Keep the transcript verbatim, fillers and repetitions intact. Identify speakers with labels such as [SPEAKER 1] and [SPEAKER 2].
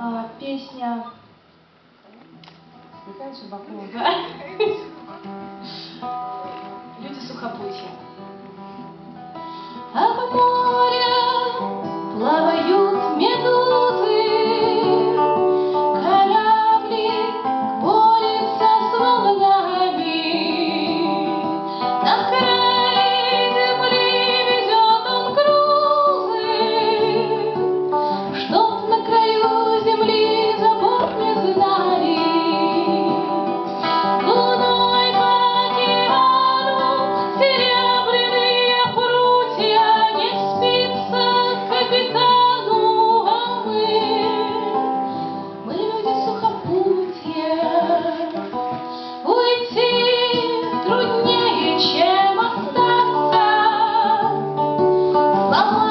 [SPEAKER 1] а, песня Михаила Шабакова, да? Люди сухопутья. А по морю плавают медузы, корабли борются с волнами. На край земли везет он грузы, чтоб на краю земли за борт не гнали. Луной по океану серебряные прутья, не спится капитану, а мы, мы люди сухопутья. Уйти труднее, чем остаться.